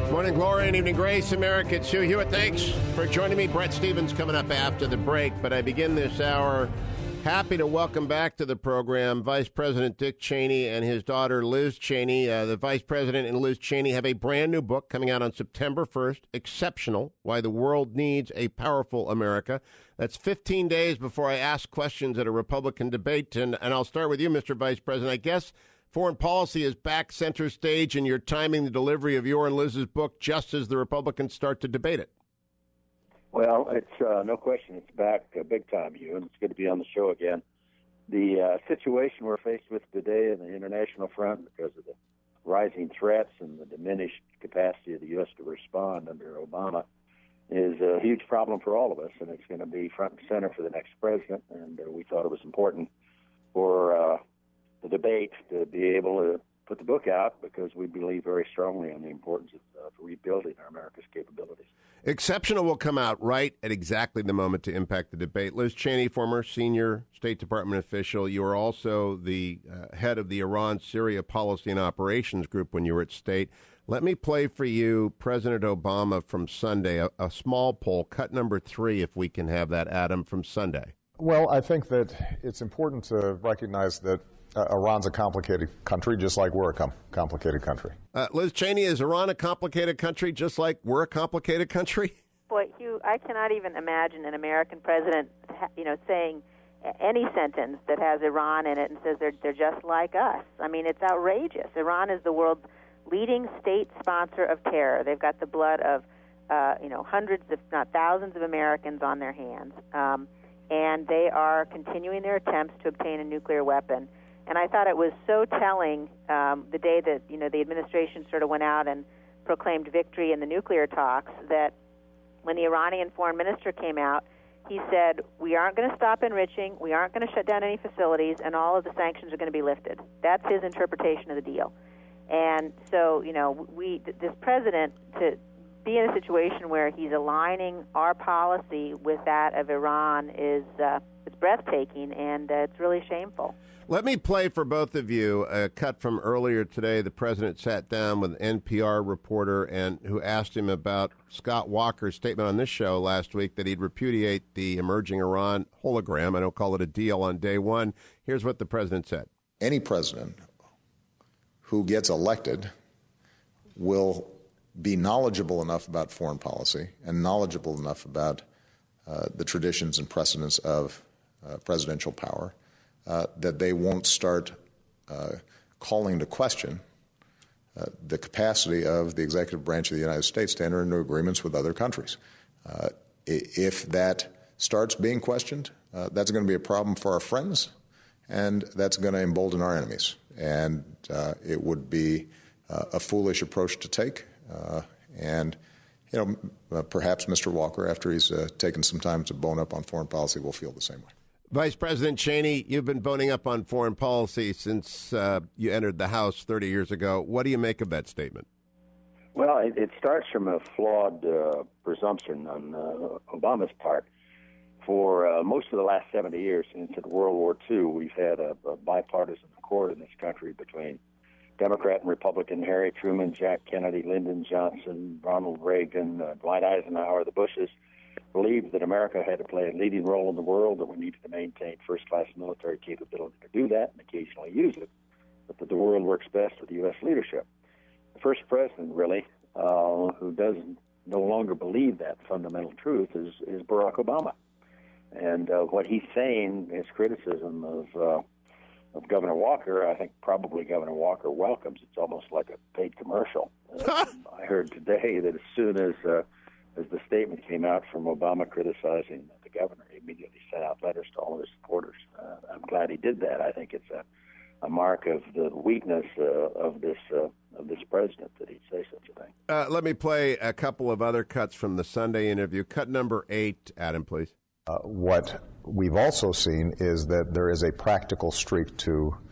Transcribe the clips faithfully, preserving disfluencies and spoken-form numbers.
Morning glory and evening grace, America. It's Hugh Hewitt. Thanks for joining me. Brett Stevens coming up after the break. But I begin this hour happy to welcome back to the program Vice President Dick Cheney and his daughter Liz Cheney. Uh, the Vice President and Liz Cheney have a brand new book coming out on September first, Exceptional, Why the World Needs a Powerful America. That's fifteen days before I ask questions at a Republican debate. And, and I'll start with you, Mister Vice President. I guess foreign policy is back center stage, and you're timing the delivery of your and Liz's book just as the Republicans start to debate it. Well, it's uh, no question it's back uh, big time, Hugh, and it's good to be on the show again. The uh, situation we're faced with today on the international front, because of the rising threats and the diminished capacity of the U S to respond under Obama, is a huge problem for all of us, and it's going to be front and center for the next president. And uh, we thought it was important for uh, the debate to be able to put the book out, because we believe very strongly on the importance of, of rebuilding our America's capabilities. Exceptional will come out right at exactly the moment to impact the debate. Liz Cheney, former senior State Department official, you were also the uh, head of the Iran-Syria Policy and Operations Group when you were at State. Let me play for you President Obama from Sunday, a, a small poll, cut number three, if we can have that, Adam, from Sunday. Well, I think that it's important to recognize that Uh, Iran's a complicated country, just like we're a com- complicated country. Uh, Liz Cheney, is Iran a complicated country, just like we're a complicated country? Boy, Hugh, I cannot even imagine an American president, you know, saying any sentence that has Iran in it and says they're they're just like us. I mean, it's outrageous. Iran is the world's leading state sponsor of terror. They've got the blood of, uh, you know, hundreds, if not thousands, of Americans on their hands, um, and they are continuing their attempts to obtain a nuclear weapon. And I thought it was so telling um, the day that, you know, the administration sort of went out and proclaimed victory in the nuclear talks, that when the Iranian foreign minister came out, he said, we aren't going to stop enriching, we aren't going to shut down any facilities, and all of the sanctions are going to be lifted. That's his interpretation of the deal. And so, you know, we this president, to be in a situation where he's aligning our policy with that of Iran is uh, it's breathtaking, and uh, it's really shameful. Let me play for both of you a cut from earlier today. The president sat down with an N P R reporter and who asked him about Scott Walker's statement on this show last week that he'd repudiate the emerging Iran hologram. I don't call it a deal on day one. Here's what the president said. Any president who gets elected will be knowledgeable enough about foreign policy and knowledgeable enough about uh, the traditions and precedents of uh, presidential power Uh, that they won't start uh, calling into question uh, the capacity of the executive branch of the United States to enter into agreements with other countries. Uh, if that starts being questioned, uh, that's going to be a problem for our friends, and that's going to embolden our enemies. And uh, it would be uh, a foolish approach to take. Uh, and, you know, uh, perhaps Mister Walker, after he's uh, taken some time to bone up on foreign policy, will feel the same way. Vice President Cheney, you've been boning up on foreign policy since uh, you entered the House thirty years ago. What do you make of that statement? Well, it, it starts from a flawed uh, presumption on uh, Obama's part. For uh, most of the last seventy years, since World War Two, we've had a, a bipartisan accord in this country between Democrat and Republican, Harry Truman, Jack Kennedy, Lyndon Johnson, Ronald Reagan, uh, Dwight Eisenhower, the Bushes, believed that America had to play a leading role in the world, that we needed to maintain first-class military capability to do that and occasionally use it, but that the world works best with U S leadership. The first president, really, uh, who doesn't no longer believe that fundamental truth is, is Barack Obama. And uh, what he's saying, his criticism of, uh, of Governor Walker, I think probably Governor Walker welcomes. It's almost like a paid commercial. Uh, I heard today that as soon as... Uh, As the statement came out from Obama criticizing the governor, he immediately sent out letters to all of his supporters. Uh, I'm glad he did that. I think it's a, a mark of the weakness uh, of this uh, of this president that he'd say such a thing. Uh, let me play a couple of other cuts from the Sunday interview. Cut number eight, Adam, please. Uh, what we've also seen is that there is a practical streak to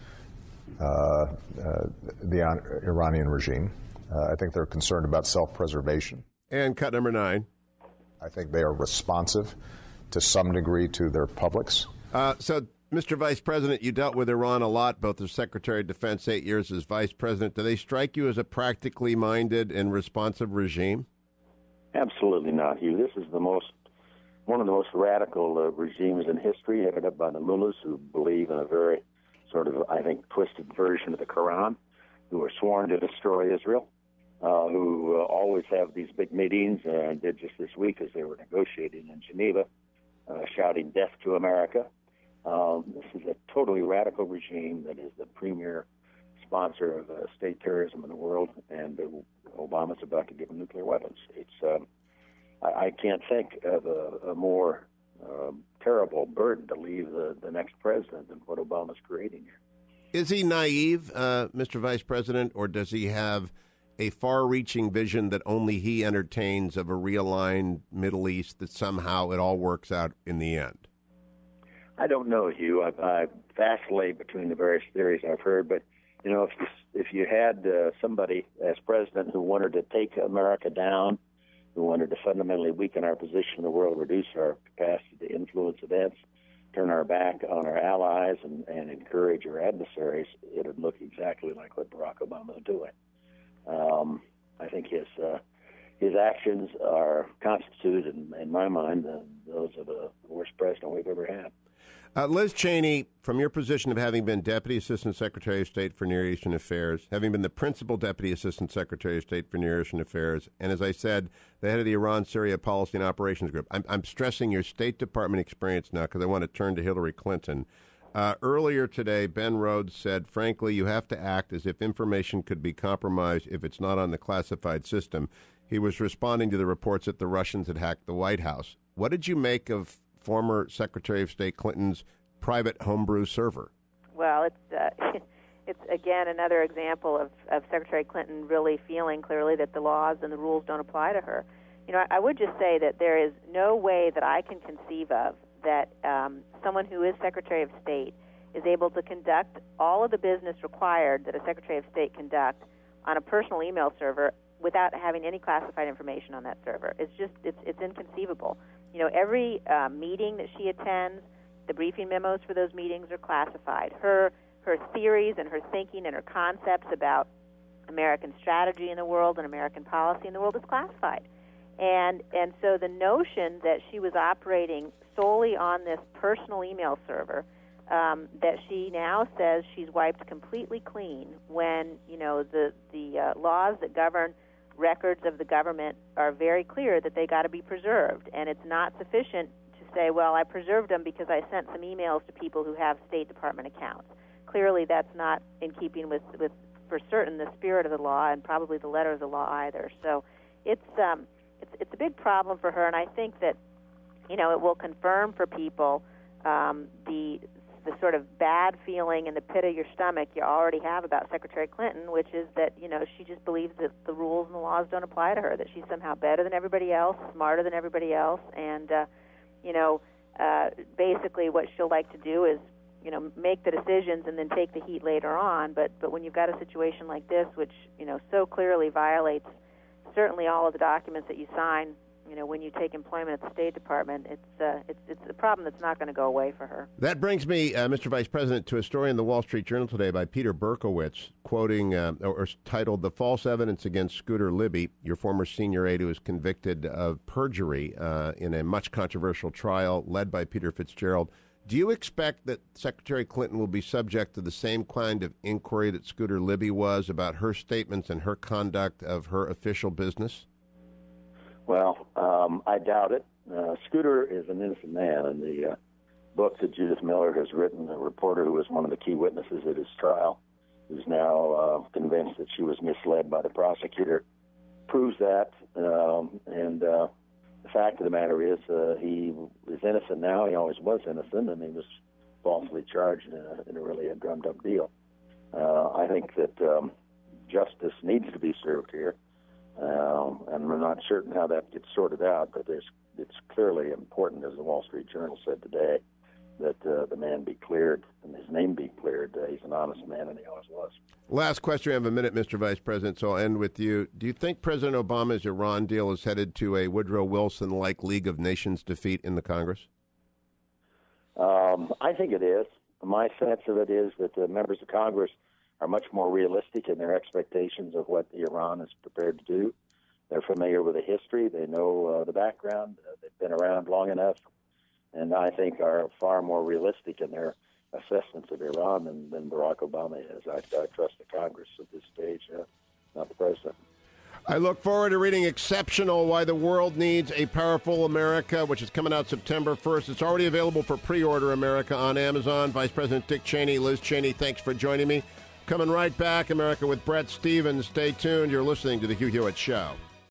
uh, uh, the Iranian regime. Uh, I think they're concerned about self-preservation. And cut number nine. I think they are responsive to some degree to their publics. Uh, so Mister Vice President, you dealt with Iran a lot, both as Secretary of Defense, eight years as Vice President. Do they strike you as a practically minded and responsive regime? Absolutely not, Hugh. This is the most, one of the most radical uh, regimes in history, headed up by the mullahs who believe in a very sort of, I think, twisted version of the Quran, who are sworn to destroy Israel, uh, who uh, always have these big meetings, uh, and did just this week as they were negotiating in Geneva, uh, shouting death to America. Um, this is a totally radical regime that is the premier sponsor of uh, state terrorism in the world, and uh, Obama's about to give them nuclear weapons. It's um, I, I can't think of a, a more uh, terrible burden to leave the, the next president than what Obama's creating here. Is he naive, uh, Mister Vice President, or does he have a far-reaching vision that only he entertains of a realigned Middle East, that somehow it all works out in the end? I don't know, Hugh. I, I vacillate between the various theories I've heard, but you know, if if you had uh, somebody as president who wanted to take America down, who wanted to fundamentally weaken our position in the world, reduce our capacity to influence events, turn our back on our allies, and, and encourage our adversaries, it would look exactly like what Barack Obama is doing. Um, I think his uh, his actions are constituted, in, in my mind, uh, those of the worst president we've ever had. Uh, Liz Cheney, from your position of having been Deputy Assistant Secretary of State for Near Eastern Affairs, having been the Principal Deputy Assistant Secretary of State for Near Eastern Affairs, and as I said, the head of the Iran-Syria Policy and Operations Group, I'm, I'm stressing your State Department experience now because I want to turn to Hillary Clinton. Uh, earlier today, Ben Rhodes said, frankly, you have to act as if information could be compromised if it's not on the classified system. He was responding to the reports that the Russians had hacked the White House. What did you make of former Secretary of State Clinton's private homebrew server? Well, it's uh, it's again another example of, of Secretary Clinton really feeling clearly that the laws and the rules don't apply to her. You know, I, I would just say that there is no way that I can conceive of that um, someone who is Secretary of State is able to conduct all of the business required that a Secretary of State conduct on a personal email server without having any classified information on that server. It's just it's it's inconceivable. You know, every uh, meeting that she attends, the briefing memos for those meetings are classified. Her her theories and her thinking and her concepts about American strategy in the world and American policy in the world is classified. And and so the notion that she was operating solely on this personal email server, um, that she now says she's wiped completely clean when, you know, the, the uh, laws that govern records of the government are very clear that they got to be preserved, and it's not sufficient to say, well, I preserved them because I sent some emails to people who have State Department accounts. Clearly, that's not in keeping with, with for certain, the spirit of the law and probably the letter of the law either. So it's um, it's it's a big problem for her, and I think that, you know, it will confirm for people um, the the sort of bad feeling in the pit of your stomach you already have about Secretary Clinton, which is that, you know, she just believes that the rules and the laws don't apply to her, that she's somehow better than everybody else, smarter than everybody else, and, uh, you know, uh, basically what she'll like to do is, you know, make the decisions and then take the heat later on. But, but when you've got a situation like this, which, you know, so clearly violates certainly all of the documents that you sign, you know, when you take employment at the State Department, it's uh, it's it's a problem that's not going to go away for her. That brings me, uh, Mister Vice President, to a story in the Wall Street Journal today by Peter Berkowitz, quoting uh, or, or titled "The False Evidence Against Scooter Libby," your former senior aide who was convicted of perjury uh, in a much controversial trial led by Peter Fitzgerald. Do you expect that Secretary Clinton will be subject to the same kind of inquiry that Scooter Libby was about her statements and her conduct of her official business? Well, um, I doubt it. Uh, Scooter is an innocent man. In the uh, book that Judith Miller has written, a reporter who was one of the key witnesses at his trial, who's now uh, convinced that she was misled by the prosecutor, proves that. Um, and uh, the fact of the matter is uh, he is innocent now. He always was innocent, and he was falsely charged in a, in a really a drummed-up deal. Uh, I think that um, justice needs to be served here. Um, and we're not certain how that gets sorted out, but there's, it's clearly important, as the Wall Street Journal said today, that uh, the man be cleared and his name be cleared. Uh, he's an honest man, and he always was. Last question. We have a minute, Mister Vice President, so I'll end with you. Do you think President Obama's Iran deal is headed to a Woodrow Wilson-like League of Nations defeat in the Congress? Um, I think it is. My sense of it is that the members of Congress are much more realistic in their expectations of what Iran is prepared to do. They're familiar with the history. They know uh, the background. Uh, they've been around long enough, and I think are far more realistic in their assessments of Iran than, than Barack Obama is. I, I trust the Congress at this stage, uh, not the president. I look forward to reading Exceptional, Why the World Needs a Powerful America, which is coming out September first. It's already available for pre-order, America, on Amazon. Vice President Dick Cheney, Liz Cheney, thanks for joining me. Coming right back, America, with Bret Stephens. Stay tuned. You're listening to The Hugh Hewitt Show.